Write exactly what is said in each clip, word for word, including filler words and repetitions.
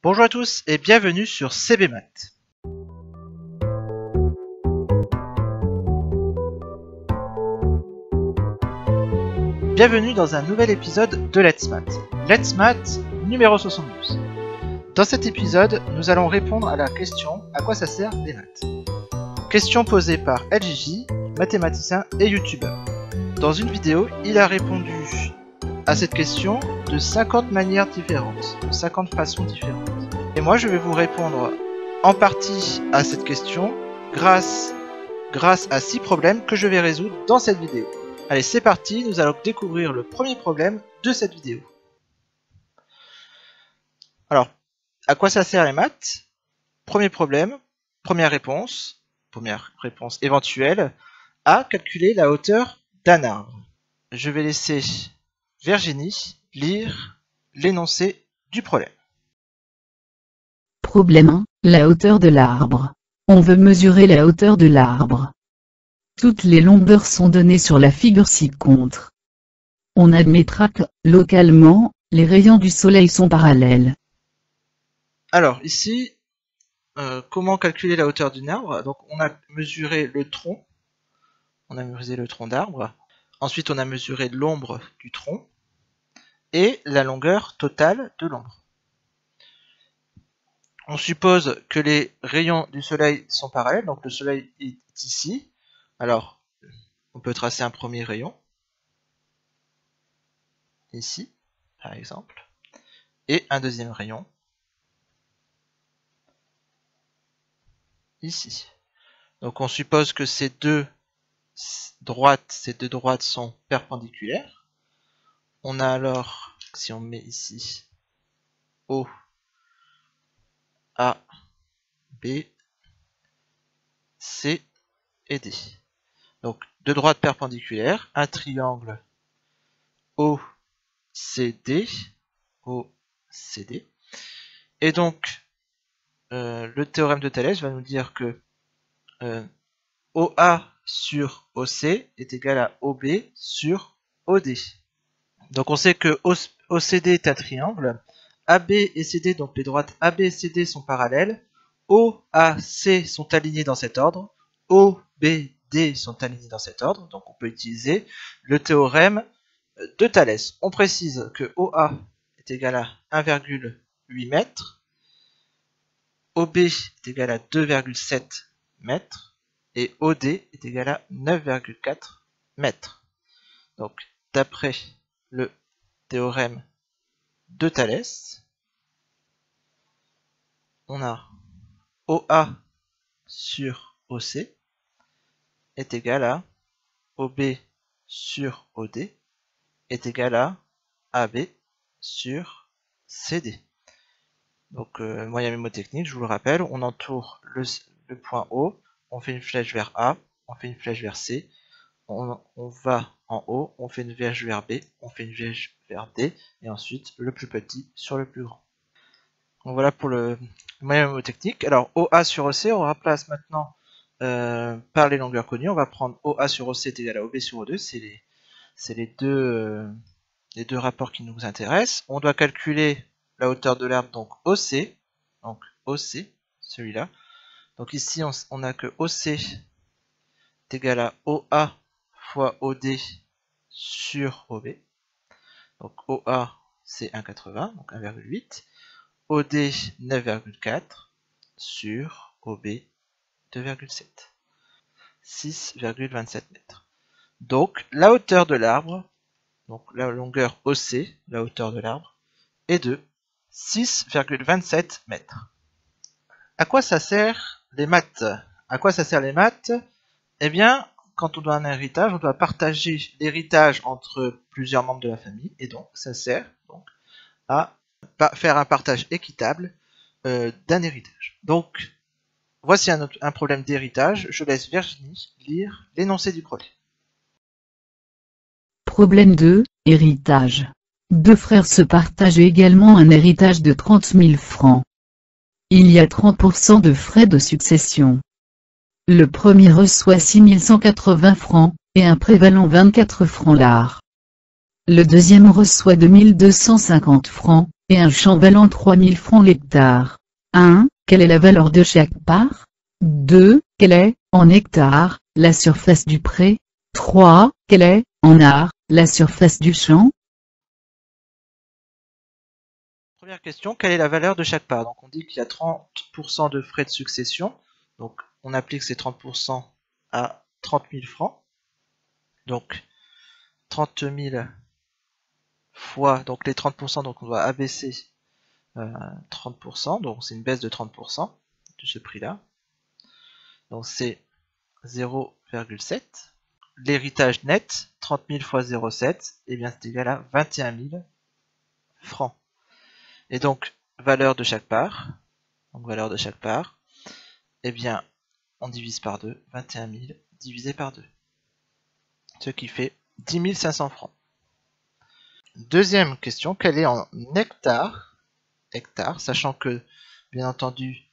Bonjour à tous et bienvenue sur C B Maths. Bienvenue dans un nouvel épisode de Let's Maths. Let's Maths numéro soixante-douze. Dans cet épisode, nous allons répondre à la question « À quoi ça sert les maths ?» Question posée par L J J, mathématicien et youtubeur. Dans une vidéo, il a répondu à cette question de cinquante manières différentes, de cinquante façons différentes. Et moi, je vais vous répondre en partie à cette question grâce, grâce à six problèmes que je vais résoudre dans cette vidéo. Allez, c'est parti, nous allons découvrir le premier problème de cette vidéo. Alors, à quoi ça sert les maths? Premier problème, première réponse, première réponse éventuelle, à calculer la hauteur d'un arbre. Je vais laisser Virginie lire l'énoncé du problème. Problème un. La hauteur de l'arbre. On veut mesurer la hauteur de l'arbre. Toutes les longueurs sont données sur la figure ci-contre. On admettra que, localement, les rayons du soleil sont parallèles. Alors, ici, euh, comment calculer la hauteur d'un arbre? Donc, on a mesuré le tronc. On a mesuré le tronc d'arbre. Ensuite, on a mesuré l'ombre du tronc. Et la longueur totale de l'ombre. On suppose que les rayons du soleil sont parallèles, donc le soleil est ici. Alors, on peut tracer un premier rayon, ici, par exemple, et un deuxième rayon, ici. Donc on suppose que ces deux droites, ces deux droites sont perpendiculaires. On a alors, si on met ici O, A, B, C et D. Donc deux droites perpendiculaires, un triangle O C D, O C D. Et donc euh, le théorème de Thalès va nous dire que euh, O A sur O C est égal à O B sur O D. Donc on sait que O C D est un triangle. A B et C D, donc les droites A B et C D sont parallèles. O, A, C sont alignés dans cet ordre. O, B, D sont alignés dans cet ordre. Donc on peut utiliser le théorème de Thalès. On précise que O A est égal à un virgule huit mètres. O B est égal à deux virgule sept mètres. Et O D est égal à neuf virgule quatre mètres. Donc d'après le théorème de Thalès, on a O A sur O C est égal à O B sur O D est égal à A B sur C D. Donc euh, moyen mémotechnique, je vous le rappelle, on entoure le, le point O, on fait une flèche vers A, on fait une flèche vers C, on, on va en haut, on fait une flèche vers B, on fait une flèche vers D, et ensuite le plus petit sur le plus grand. Donc voilà pour le moyen mémotechnique. Alors O A sur O C, on remplace maintenant euh, par les longueurs connues. On va prendre O A sur O C est égal à O B sur O deux, c'est les, c'est les deux, euh, les deux rapports qui nous intéressent. On doit calculer la hauteur de l'arbre, donc O C, donc O C, celui-là. Donc ici on, on a que O C est égal à O A fois O D sur O B. Donc O A c'est un virgule quatre-vingts, donc un virgule huit. O D neuf virgule quatre sur O B deux virgule sept. six virgule vingt-sept mètres. Donc la hauteur de l'arbre, donc la longueur O C, la hauteur de l'arbre, est de six virgule vingt-sept mètres. À quoi ça sert les maths? À quoi ça sert les maths? Eh bien, quand on doit un héritage, on doit partager l'héritage entre plusieurs membres de la famille, et donc ça sert donc à faire un partage équitable euh, d'un héritage. Donc, voici un, autre, un problème d'héritage. Je laisse Virginie lire l'énoncé du problème. Problème deux. Héritage. Deux frères se partagent également un héritage de trente mille francs. Il y a trente pour cent de frais de succession. Le premier reçoit six mille cent quatre-vingts francs, et un prévalant vingt-quatre francs l'art. Le deuxième reçoit deux mille deux cent cinquante francs, et un champ valant trois mille francs l'hectare. un. Quelle est la valeur de chaque part? deux. Quelle est, en hectares, la surface du pré? trois. Quelle est, en art, la surface du champ? Première question, quelle est la valeur de chaque part? Donc on dit qu'il y a trente pour cent de frais de succession. Donc on applique ces trente pour cent à trente mille francs. Donc trente mille fois donc les trente pour cent, donc on doit abaisser euh, trente pour cent, donc c'est une baisse de trente pour cent de ce prix-là. Donc c'est zéro virgule sept. L'héritage net, trente mille fois zéro virgule sept, et bien c'est égal à vingt et un mille francs. Et donc valeur de chaque part, donc valeur de chaque part, et bien on divise par deux, vingt et un mille divisé par deux, ce qui fait dix mille cinq cents francs. Deuxième question, quelle est en hectares, hectares, sachant que, bien entendu,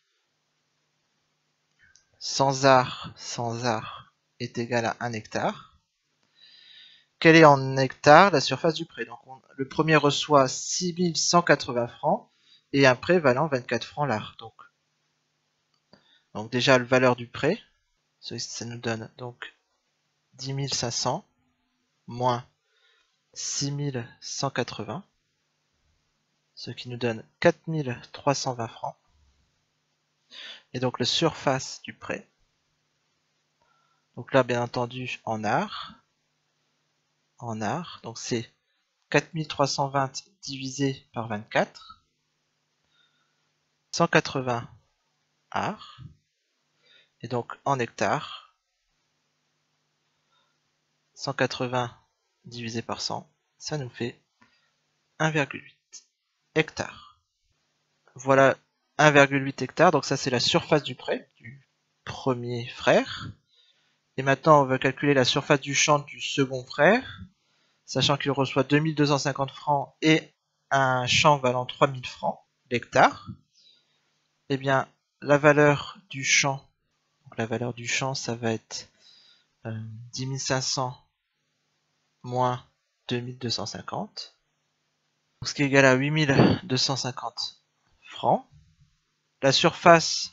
cent arts, cent arts est égal à un hectare. Quelle est en hectares la surface du prêt? Donc on, le premier reçoit six mille cent quatre-vingts francs et un prêt valant vingt-quatre francs l'art. Donc, donc déjà la valeur du prêt, ça nous donne donc dix mille cinq cents moins six mille cent quatre-vingts, ce qui nous donne quatre mille trois cent vingt francs. Et donc la surface du prêt, donc là bien entendu en art, en art, donc c'est quatre mille trois cent vingt divisé par vingt-quatre, cent quatre-vingts arts, et donc en hectares, cent quatre-vingts divisé par cent, ça nous fait un virgule huit hectares. Voilà un virgule huit hectares, donc ça c'est la surface du prêt du premier frère. Et maintenant on va calculer la surface du champ du second frère, sachant qu'il reçoit deux mille deux cent cinquante francs et un champ valant trois mille francs l'hectare. Et bien la valeur du champ, donc la valeur du champ ça va être euh, dix mille cinq cents moins deux mille deux cent cinquante, ce qui est égal à huit mille deux cent cinquante francs. La surface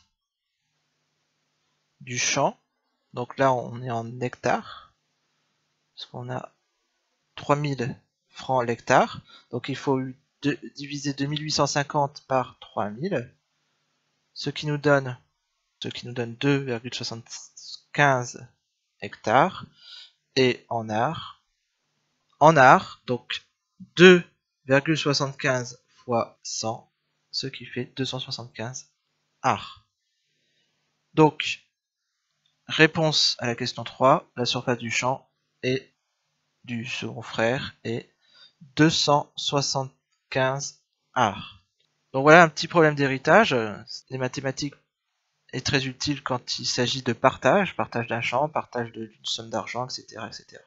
du champ, donc là on est en hectares, parce qu'on a trois mille francs l'hectare, donc il faut de, diviser deux mille huit cent cinquante par trois mille, ce qui nous donne, ce qui nous donne deux virgule soixante-quinze hectares, et en art, en art, donc deux virgule soixante-quinze fois cent, ce qui fait deux cent soixante-quinze arts. Donc, réponse à la question trois, la surface du champ et du second frère est deux cent soixante-quinze arts. Donc voilà un petit problème d'héritage. Les mathématiques est très utile quand il s'agit de partage, partage d'un champ, partage d'une somme d'argent, et cetera, et cetera.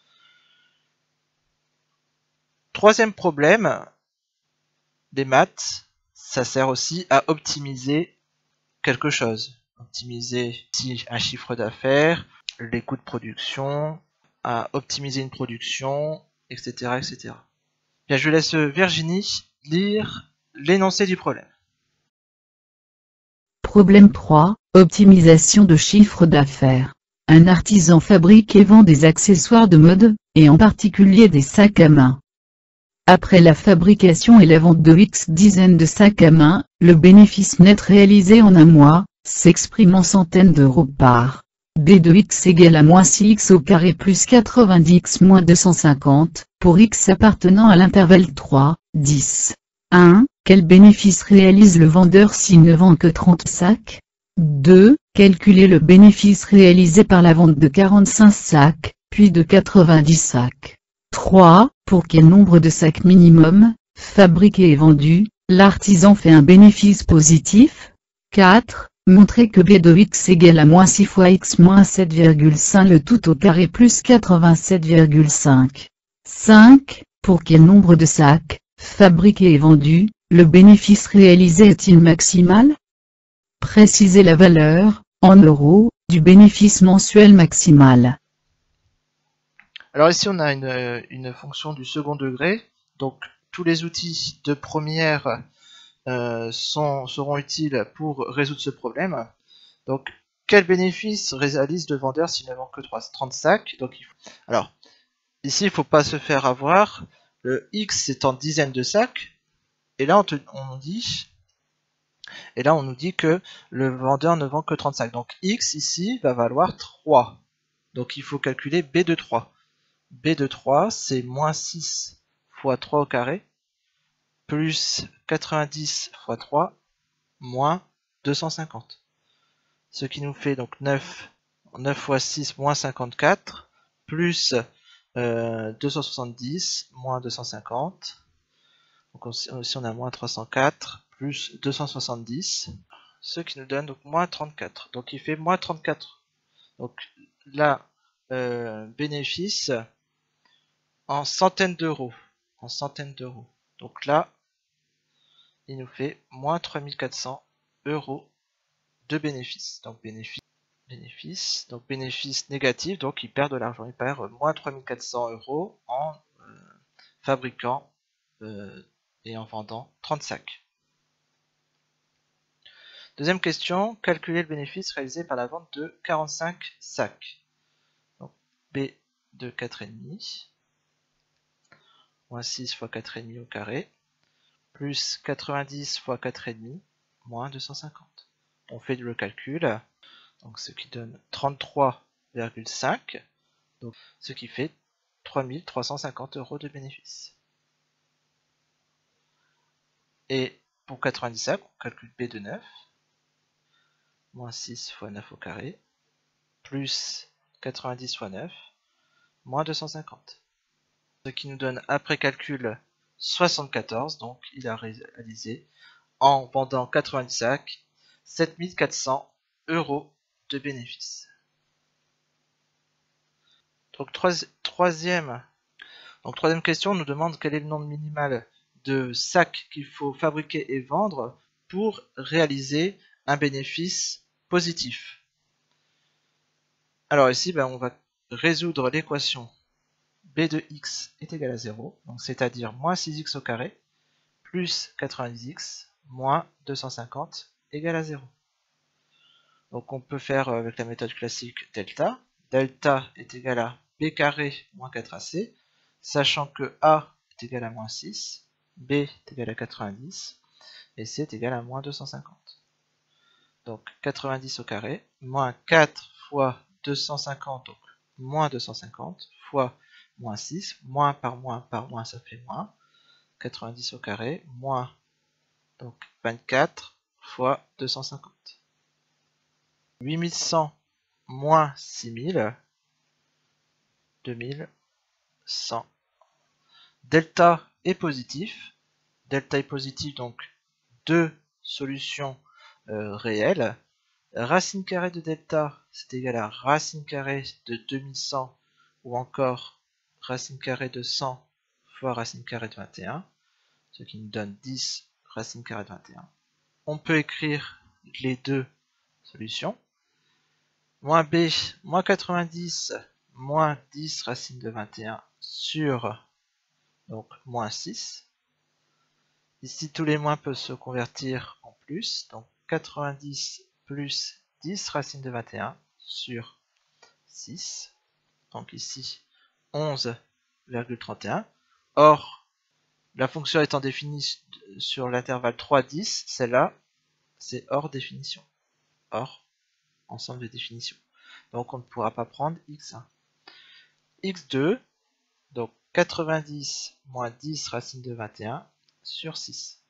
Troisième problème, des maths, ça sert aussi à optimiser quelque chose. Optimiser ici un chiffre d'affaires, les coûts de production, à optimiser une production, et cetera, et cetera. Bien, je laisse Virginie lire l'énoncé du problème. Problème trois. Optimisation de chiffre d'affaires. Un artisan fabrique et vend des accessoires de mode, et en particulier des sacs à main. Après la fabrication et la vente de X dizaines de sacs à main, le bénéfice net réalisé en un mois s'exprime en centaines d'euros par B de X égale à moins six X au carré plus quatre-vingt-dix X moins deux cent cinquante, pour X appartenant à l'intervalle trois, dix. un. Quel bénéfice réalise le vendeur s'il ne vend que trente sacs? deux. Calculer le bénéfice réalisé par la vente de quarante-cinq sacs, puis de quatre-vingt-dix sacs. trois. Pour quel nombre de sacs minimum, fabriqués et vendus, l'artisan fait un bénéfice positif? quatre. Montrer que B de X égale à moins six fois X moins sept virgule cinq le tout au carré plus quatre-vingt-sept virgule cinq. cinq. Pour quel nombre de sacs, fabriqués et vendus, le bénéfice réalisé est-il maximal? Préciser la valeur, en euros, du bénéfice mensuel maximal. Alors ici on a une, une fonction du second degré, donc tous les outils de première euh, sont, seront utiles pour résoudre ce problème. Donc, quel bénéfice réalise le vendeur s'il ne vend que trente sacs? Donc, il faut... Alors, ici, il ne faut pas se faire avoir. Le X, c'est en dizaines de sacs. Et là, on, te, on dit... Et là, on nous dit que le vendeur ne vend que trente sacs. Donc, X, ici, va valoir trois. Donc, il faut calculer B de trois. B de trois, c'est moins six fois trois au carré, plus quatre-vingt-dix fois trois, moins deux cent cinquante. Ce qui nous fait donc neuf, neuf fois six, moins cinquante-quatre, plus euh, deux cent soixante-dix, moins deux cent cinquante. Donc ici on a moins trois cent quatre, plus deux cent soixante-dix, ce qui nous donne donc moins trente-quatre. Donc il fait moins trente-quatre. Donc là, euh, bénéfice en centaines d'euros. En centaines d'euros. Donc là, il nous fait moins trois mille quatre cents euros de bénéfice. Donc bénéfice, bénéfice, donc bénéfice négatif, donc il perd de l'argent. Il perd moins trois mille quatre cents euros en euh, fabriquant euh, et en vendant trente sacs. Deuxième question, calculer le bénéfice réalisé par la vente de quarante-cinq sacs. Donc B de quatre virgule cinq, moins six fois quatre virgule cinq au carré, plus quatre-vingt-dix fois quatre virgule cinq, moins deux cent cinquante. On fait le calcul, donc ce qui donne trente-trois virgule cinq, donc ce qui fait trois mille trois cent cinquante euros de bénéfice. Et pour quatre-vingt-dix sacs, on calcule B de neuf, moins six fois neuf au carré, plus quatre-vingt-dix fois neuf, moins deux cent cinquante. Ce qui nous donne, après calcul, soixante-quatorze, donc il a réalisé, en vendant quatre-vingt-dix sacs, sept mille quatre cents euros de bénéfice. Donc troisième, donc troisième question nous demande quel est le nombre minimal de sacs qu'il faut fabriquer et vendre pour réaliser un bénéfice positif. Alors ici, ben, on va résoudre l'équation B de x est égal à zéro, donc c'est-à-dire moins six x au carré, plus quatre-vingt-dix x, moins deux cent cinquante, égale à zéro. Donc on peut faire avec la méthode classique delta. Delta est égal à b carré moins quatre a c, sachant que a est égal à moins six, b est égal à quatre-vingt-dix, et c est égal à moins deux cent cinquante. Donc quatre-vingt-dix au carré, moins quatre fois deux cent cinquante, donc moins deux cent cinquante, fois moins six, moins par moins par moins, ça fait moins, quatre-vingt-dix au carré, moins donc vingt-quatre fois deux cent cinquante. huit mille cent moins six mille, deux mille cent. Delta est positif. Delta est positif, donc deux solutions euh, réelles. Racine carrée de delta, c'est égal à racine carrée de deux mille cent, ou encore racine carrée de cent fois racine carrée de vingt et un, ce qui nous donne dix racine carrée de vingt et un. On peut écrire les deux solutions. Moins b, moins quatre-vingt-dix, moins dix racine de vingt et un sur donc moins six. Ici, tous les moins peuvent se convertir en plus. Donc quatre-vingt-dix plus dix racine de vingt et un sur six. Donc ici, onze virgule trente et un. Or, la fonction étant définie sur l'intervalle trois dix, celle-là, c'est hors définition. Hors ensemble de définitions. Donc on ne pourra pas prendre x un. x deux, donc quatre-vingt-dix moins dix racine de vingt et un sur six.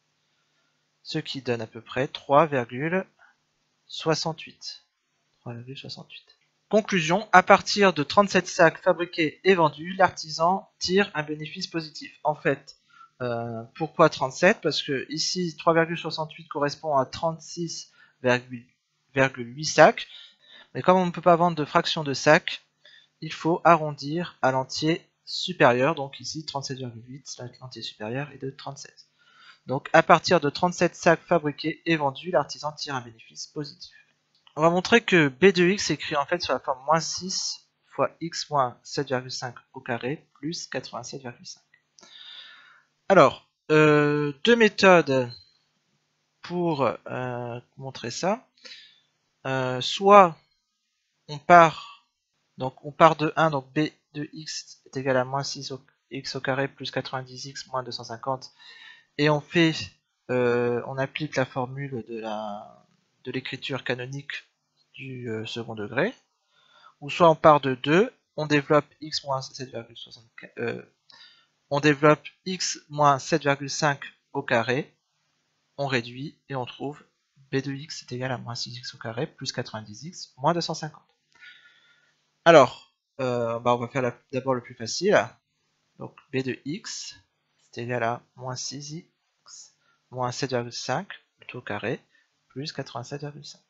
Ce qui donne à peu près trois virgule soixante-huit. trois virgule soixante-huit. Conclusion, à partir de trente-sept sacs fabriqués et vendus, l'artisan tire un bénéfice positif. En fait, euh, pourquoi trente-sept? Parce que ici, trois virgule soixante-huit correspond à trente-six virgule huit sacs. Mais comme on ne peut pas vendre de fraction de sac, il faut arrondir à l'entier supérieur. Donc ici, trente-sept virgule huit, l'entier supérieur est de trente-sept. Donc à partir de trente-sept sacs fabriqués et vendus, l'artisan tire un bénéfice positif. On va montrer que b de x s'écrit en fait sur la forme moins six fois x moins sept virgule cinq au carré plus quatre-vingt-sept virgule cinq. Alors, euh, deux méthodes pour euh, montrer ça. Euh, soit on part, donc on part de un, donc b de x est égal à moins six au, x au carré plus quatre-vingt-dix x moins deux cent cinquante, et on fait, euh, on applique la formule de la de l'écriture canonique du euh, second degré. Ou soit on part de deux, on développe x moins sept virgule soixante-quinze, euh, on développe x moins sept virgule cinq au carré, on réduit et on trouve b de x est égal à moins six x au carré plus quatre-vingt-dix x moins deux cent cinquante. Alors, euh, bah on va faire d'abord le plus facile. Donc b de x c'est égal à moins six x moins sept virgule cinq tout au carré plus quatre-vingt-sept virgule cinq.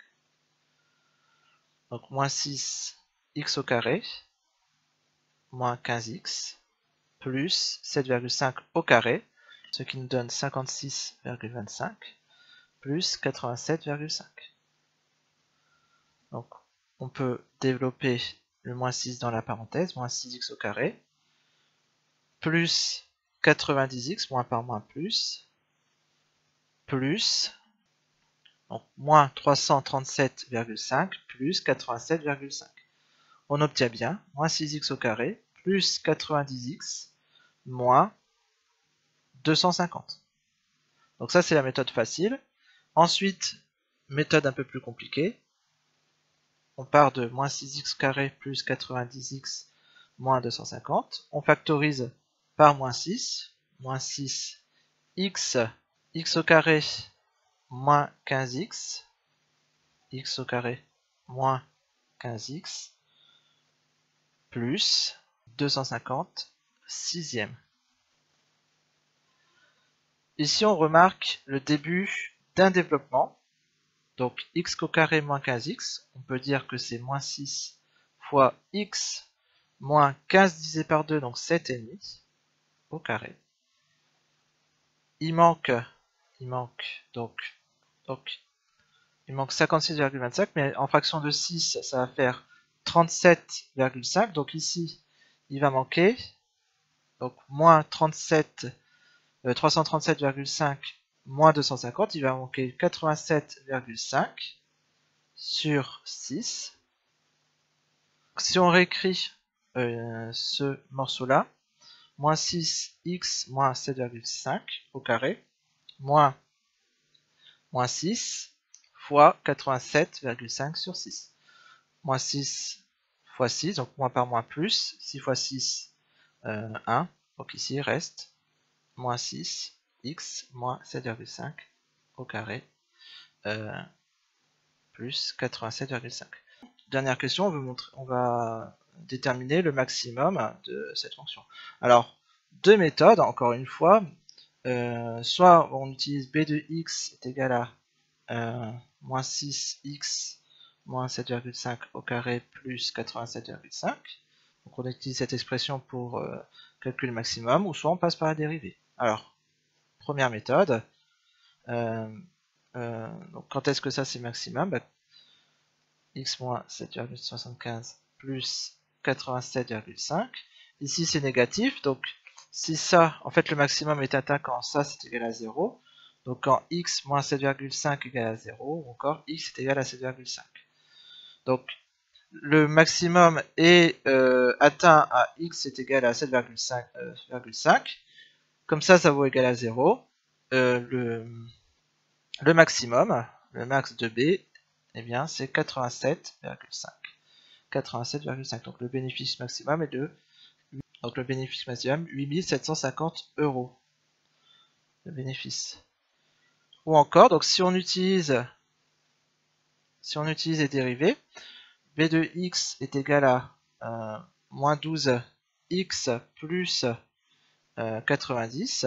Donc moins six x au carré moins quinze x plus sept virgule cinq au carré, ce qui nous donne cinquante-six virgule vingt-cinq plus quatre-vingt-sept virgule cinq. Donc on peut développer le moins six dans la parenthèse, moins six x au carré, plus quatre-vingt-dix x, moins par moins plus, plus, donc moins trois cent trente-sept virgule cinq plus quatre-vingt-sept virgule cinq. On obtient bien moins six x au carré plus quatre-vingt-dix x moins deux cent cinquante. Donc ça c'est la méthode facile. Ensuite, méthode un peu plus compliquée. On part de moins six x carré plus quatre-vingt-dix x moins deux cent cinquante. On factorise par moins six. Moins six x, x au carré moins quinze x, x au carré moins quinze x, plus deux cent cinquante sixième. Ici on remarque le début d'un développement. Donc x au carré moins quinze x, on peut dire que c'est moins six fois x moins quinze divisé par deux, donc sept virgule cinq au carré. Il manque, il manque donc, donc il manque cinquante-six virgule vingt-cinq, mais en fraction de six, ça va faire trente-sept virgule cinq. Donc ici, il va manquer donc moins trente-sept, euh, trois cent trente-sept virgule cinq moins deux cent cinquante, il va manquer quatre-vingt-sept virgule cinq sur six. Si on réécrit euh, ce morceau-là, moins six x moins sept virgule cinq au carré, moins, moins six fois quatre-vingt-sept virgule cinq sur six. Moins six fois six, donc moins par moins plus, six fois six, euh, un. Donc ici il reste moins six x moins sept virgule cinq au carré euh, plus quatre-vingt-sept virgule cinq. Dernière question, on, veut montrer, on va déterminer le maximum de cette fonction. Alors, deux méthodes, encore une fois. Euh, soit on utilise b de x est égal à euh, moins six x moins sept virgule cinq au carré plus quatre-vingt-sept virgule cinq. Donc on utilise cette expression pour euh, calculer le maximum, ou soit on passe par la dérivée. Alors, première méthode. Euh, euh, donc quand est-ce que ça c'est maximum? Bah, x moins sept virgule soixante-quinze plus quatre-vingt-sept virgule cinq. Ici c'est négatif, donc si ça, en fait le maximum est atteint quand ça c'est égal à zéro, donc quand x moins sept virgule cinq égale à zéro, ou encore x est égal à sept virgule cinq. Donc le maximum est euh, atteint à x est égal à sept virgule cinq, euh, comme ça ça vaut égal à zéro. Euh, le, le maximum, le max de b, eh bien c'est quatre-vingt-sept virgule cinq. quatre-vingt-sept virgule cinq. Donc le bénéfice maximum est de donc le bénéfice maximum huit mille sept cent cinquante euros. Le bénéfice. Ou encore, donc si on utilise si on utilise les dérivés, b de x est égal à euh, moins douze x plus euh, quatre-vingt-dix.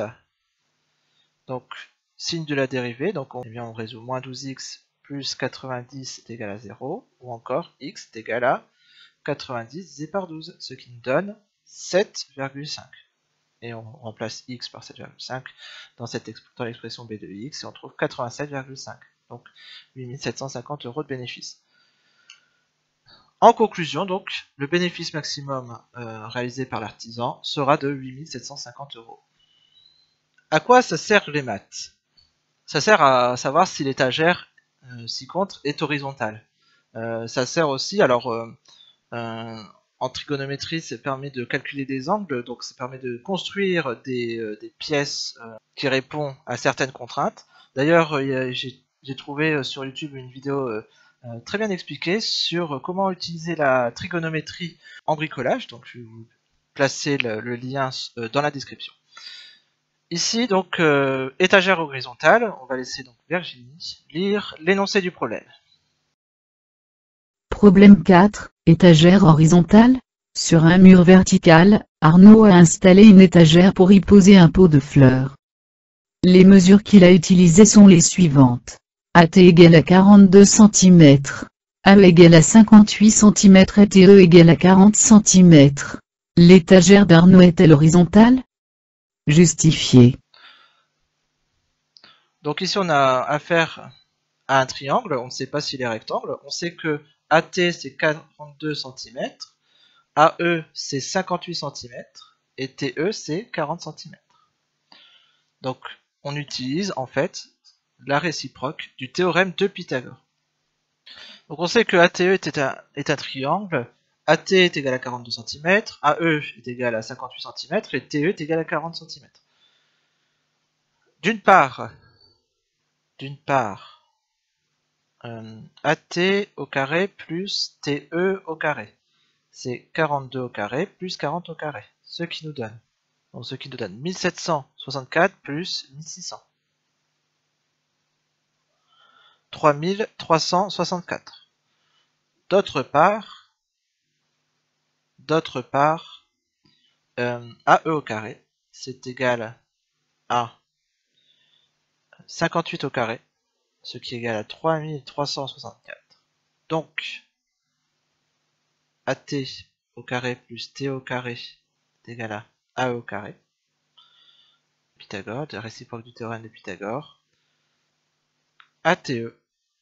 Donc signe de la dérivée, donc on, eh bien, on résout moins douze x plus quatre-vingt-dix est égal à zéro, ou encore x est égal à quatre-vingt-dix divisé par douze, ce qui nous donne sept virgule cinq. Et on remplace x par sept virgule cinq dans, dans l'expression b de x, et on trouve quatre-vingt-sept virgule cinq. Donc huit mille sept cent cinquante euros de bénéfice. En conclusion, donc, le bénéfice maximum euh, réalisé par l'artisan sera de huit mille sept cent cinquante euros. À quoi ça sert les maths? Ça sert à savoir si l'étagère euh, ci-contre est horizontale. Euh, ça sert aussi, alors euh, euh, en trigonométrie, ça permet de calculer des angles, donc ça permet de construire des, euh, des pièces euh, qui répondent à certaines contraintes. D'ailleurs, euh, j'ai trouvé euh, sur YouTube une vidéo euh, euh, très bien expliquée sur comment utiliser la trigonométrie en bricolage, donc je vais vous placer le, le lien euh, dans la description. Ici, donc, euh, étagère horizontale, on va laisser donc Virginie lire l'énoncé du problème. Problème quatre, étagère horizontale. Sur un mur vertical, Arnaud a installé une étagère pour y poser un pot de fleurs. Les mesures qu'il a utilisées sont les suivantes. A T égale à quarante-deux centimètres. A E égale à cinquante-huit centimètres et T E égale à quarante centimètres. L'étagère d'Arnaud est-elle horizontale? Justifié. Donc ici on a affaire à un triangle, on ne sait pas s'il est rectangle, on sait que A T c'est quarante-deux centimètres, A E c'est cinquante-huit centimètres et T E c'est quarante centimètres. Donc on utilise en fait la réciproque du théorème de Pythagore. Donc on sait que A T E est un, est un triangle, A T est égal à quarante-deux centimètres, A E est égal à cinquante-huit centimètres et T E est égal à quarante centimètres. D'une part, d'une part, euh, A T au carré plus T E au carré, c'est quarante-deux au carré plus quarante au carré, ce qui nous donne, donc ce qui nous donne mille sept cent soixante-quatre plus mille six cents. trois mille trois cent soixante-quatre. D'autre part, d'autre part, euh, A E au carré, c'est égal à cinquante-huit au carré, ce qui est égal à trois mille trois cent soixante-quatre. Donc, A T au carré plus T au carré est égal à A E au carré. Pythagore, de réciproque du théorème de Pythagore. A T E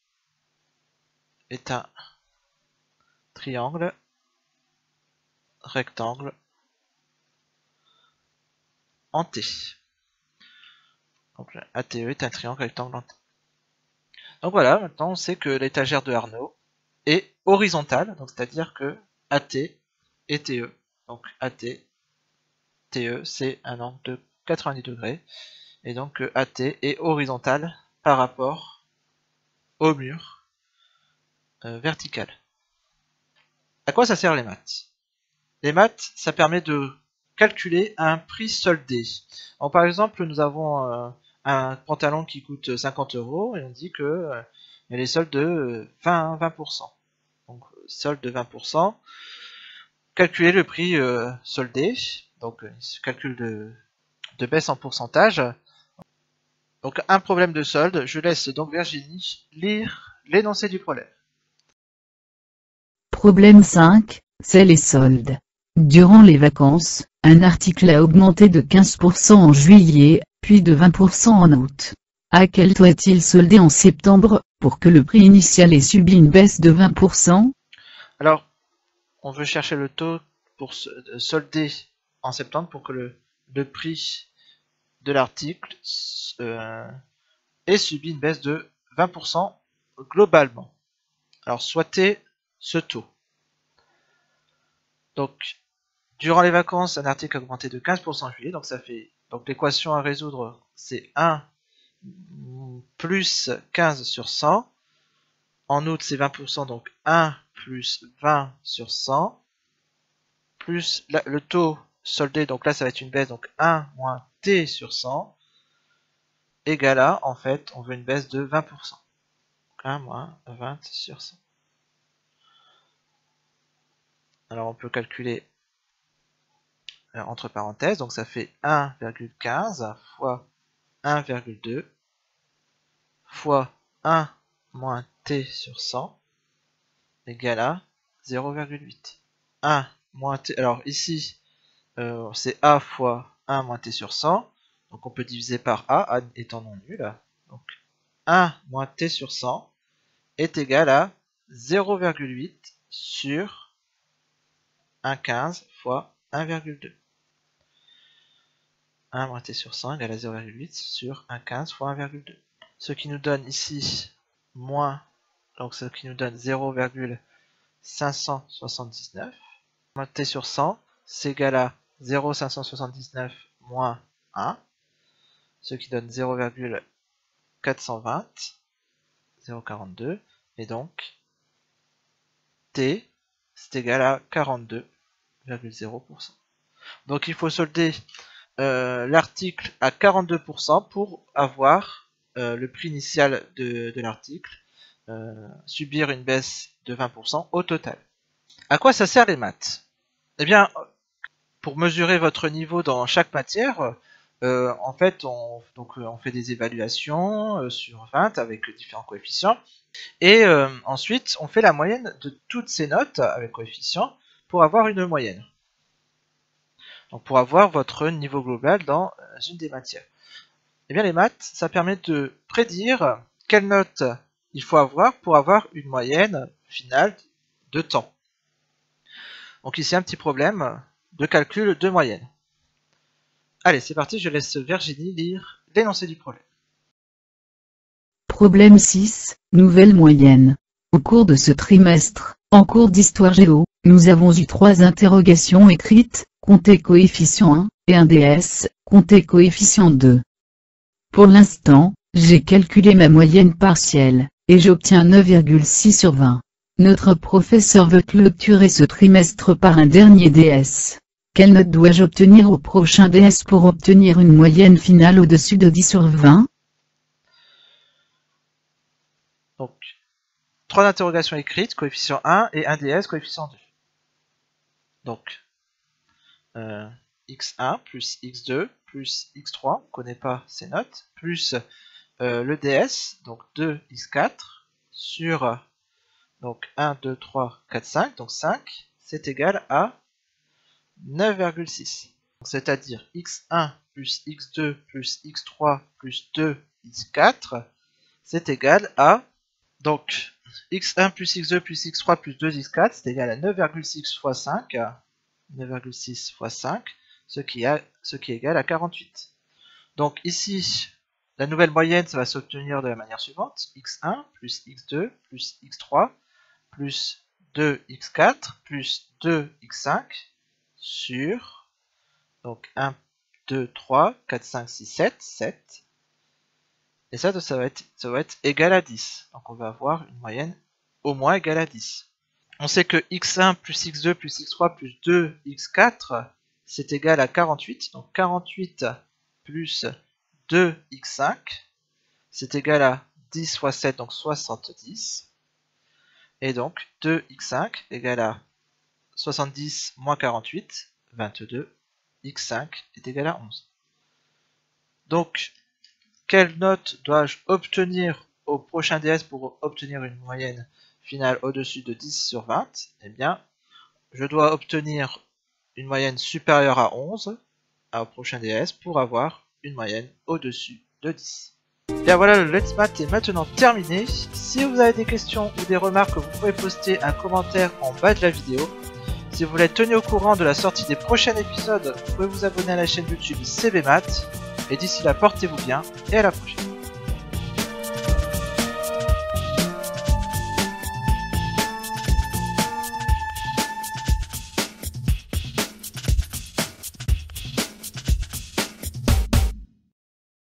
est un triangle rectangle en T. Donc A T E est un triangle rectangle en T. Donc voilà, maintenant on sait que l'étagère de Arnaud est horizontale, donc c'est-à-dire que A T et T E, donc A T, T E c'est un angle de quatre-vingt-dix degrés, et donc A T est horizontal par rapport au mur euh, vertical. À quoi ça sert les maths? Les maths, ça permet de calculer un prix soldé. Alors, par exemple, nous avons euh, un pantalon qui coûte cinquante euros et on dit que euh, il y a les soldes de vingt pour cent. Donc, solde de vingt pour cent. Calculer le prix euh, soldé. Donc, calcul de, de baisse en pourcentage. Donc, un problème de solde. Je laisse donc Virginie lire l'énoncé du problème. Problème cinq, c'est les soldes. Durant les vacances, un article a augmenté de quinze pour cent en juillet, puis de vingt pour cent en août. À quel taux est-il soldé en septembre, pour que le prix initial ait subi une baisse de vingt pour cent? Alors, on veut chercher le taux pour solder en septembre pour que le, le prix de l'article euh, ait subi une baisse de vingt pour cent globalement. Alors, souhaitez ce taux. Donc, durant les vacances, un article a augmenté de quinze pour cent en juillet, donc ça fait, donc l'équation à résoudre, c'est un plus quinze sur cent. En août, c'est vingt pour cent, donc un plus vingt sur cent, plus la, le taux soldé, donc là ça va être une baisse, donc un moins t sur cent, égale à, en fait, on veut une baisse de vingt pour cent. Donc un moins vingt sur cent. Alors on peut calculer euh, entre parenthèses, donc ça fait un virgule quinze fois un virgule deux fois un moins t sur cent égale à zéro virgule huit. un moins t, alors ici euh, c'est a fois un moins t sur cent, donc on peut diviser par a, a étant non nul, donc un moins t sur cent est égal à zéro virgule huit sur un virgule quinze fois un virgule deux. un moins t sur cent égale à zéro virgule huit sur un quinze fois un virgule deux. Ce qui nous donne ici moins, donc ce qui nous donne zéro virgule cinq cent soixante-dix-neuf. Moins t sur cent, c'est égal à zéro virgule cinq cent soixante-dix-neuf moins un, ce qui donne zéro virgule quatre cent vingt, zéro virgule quarante-deux, et donc t, c'est égal à quarante-deux virgule zéro pour cent. Donc il faut solder euh, l'article à quarante-deux pour cent pour avoir euh, le prix initial de, de l'article, euh, subir une baisse de vingt pour cent au total. À quoi ça sert les maths? Eh bien, pour mesurer votre niveau dans chaque matière, euh, en fait, on, donc, on fait des évaluations euh, sur vingt avec différents coefficients. Et euh, ensuite, on fait la moyenne de toutes ces notes avec coefficients pour avoir une moyenne. Donc pour avoir votre niveau global dans une des matières. Et bien les maths, ça permet de prédire quelle note il faut avoir pour avoir une moyenne finale de temps. Donc ici un petit problème de calcul de moyenne. Allez, c'est parti, je laisse Virginie lire l'énoncé du problème. Problème six, nouvelle moyenne. Au cours de ce trimestre, en cours d'histoire géo, nous avons eu trois interrogations écrites, comptez coefficient un, et un D S, comptez coefficient deux. Pour l'instant, j'ai calculé ma moyenne partielle, et j'obtiens neuf virgule six sur vingt. Notre professeur veut clôturer ce trimestre par un dernier D S. Quelle note dois-je obtenir au prochain D S pour obtenir une moyenne finale au-dessus de dix sur vingt? Donc, trois interrogations écrites, coefficient un et un D S, coefficient deux. Donc, euh, x un plus x deux plus x trois, on ne connaît pas ces notes, plus euh, le D S, donc deux x quatre, sur donc un, deux, trois, quatre, cinq, donc cinq, c'est égal à neuf virgule six. C'est-à-dire x un plus x deux plus x trois plus deux x quatre, c'est égal à, donc x un plus x deux plus x trois plus deux x quatre, c'est égal à neuf virgule six fois cinq, neuf virgule six fois cinq, ce qui, a, ce qui est égal à quarante-huit. Donc ici, la nouvelle moyenne, ça va s'obtenir de la manière suivante, x un plus x deux plus x trois plus deux x quatre plus deux x cinq sur donc un, deux, trois, quatre, cinq, six, sept, sept. Et ça, ça va être, ça va être égal à dix. Donc on va avoir une moyenne au moins égale à dix. On sait que x un plus x deux plus x trois plus deux x quatre, c'est égal à quarante-huit. Donc quarante-huit plus deux x cinq, c'est égal à dix fois sept, donc soixante-dix. Et donc deux x cinq égale à soixante-dix moins quarante-huit, vingt-deux. x cinq est égal à onze. Donc, quelle note dois-je obtenir au prochain D S pour obtenir une moyenne finale au-dessus de dix sur vingt? Eh bien, je dois obtenir une moyenne supérieure à onze au prochain D S pour avoir une moyenne au-dessus de dix. Bien voilà, le Let's Math est maintenant terminé. Si vous avez des questions ou des remarques, vous pouvez poster un commentaire en bas de la vidéo. Si vous voulez être tenu au courant de la sortie des prochains épisodes, vous pouvez vous abonner à la chaîne YouTube C B Math. Et d'ici là, portez-vous bien et à la prochaine.